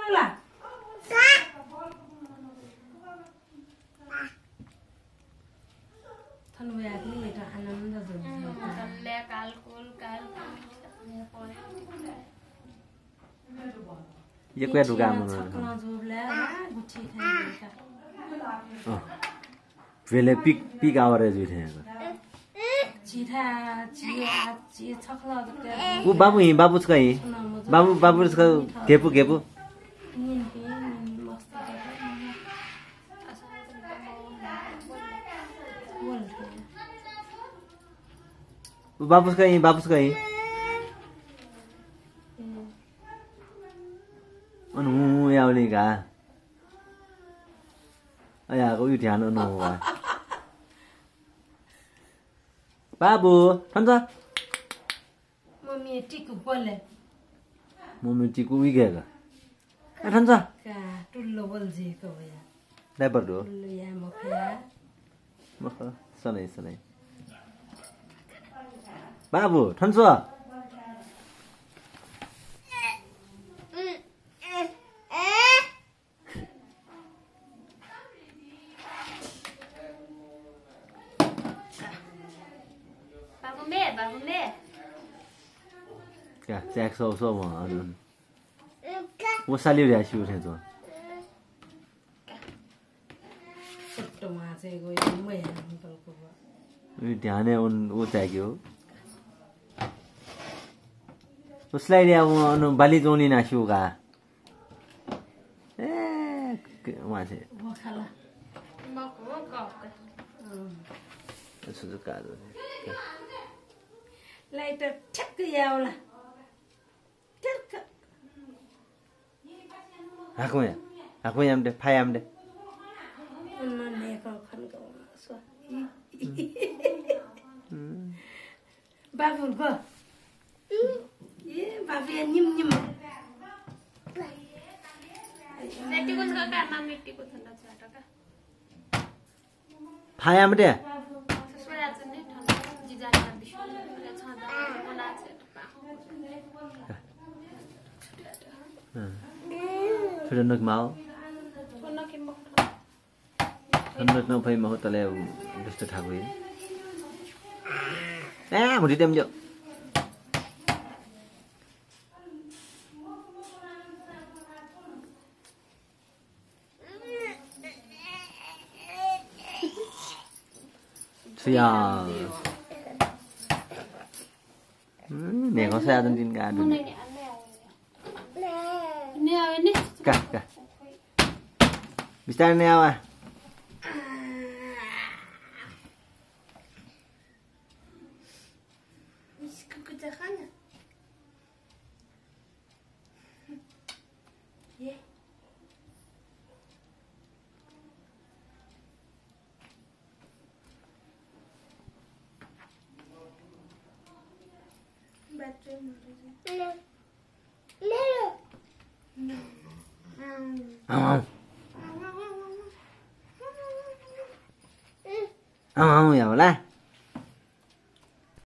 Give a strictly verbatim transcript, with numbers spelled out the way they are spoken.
ला थनव्यागली एटा आनंद जोडले तल्ले कालकुल कालकुल ये क्या दुकान में छकना जोडले गुठी खाइका अ वेले पिक पिक आवरेज उठे चिठा चिया चि छकला उ बाबु हि बाबु छ कहि बाबु बाबु छ घेपु घेपु बाबु छ कहि बाबु छ कहि अनु यावली का आया को उ ध्यान अनु वा बाबु ठन्छ मम्मी टिकु बोले मम्मी टिकु उइगेगा ए ठन्छ का टुल्लो बोल्जे को भया डाइपर दो टुल्लो या मखया मख सनै सनै बाबु ठन्छ क्या चेक सो सो म अरुण वो सालियो रे आसी उठे तो छोटो माछे गयो मै अंकलको उ ध्यान है उन वो चाहियो उसलाई रे अनु बाली जोनी नासियो का ए माछे वो खाला मको कप यसो जो कादो लाइटर ठक्क यावला ठक्क हाको या हाको याम दे फायाम दे उन्नने को खनको सो बाबु को ए बाबु निम निम नेटी को का का मिट्टी को ठंडा छाटा का फायाम दे ससुरा चने ठंडा जिजानी ना बिशो छादा बना छे Sudah nak mau? Nak nak phải mau tale Mister Thagui. Ah, mau ditem jo. Siap. Hmm, này có xe trên tin gà được. Neo ini. Kak, kak. Bisa neo ah. Miski kutahana. Ye. Battery no. No. No. Không không. Không không hiểu la.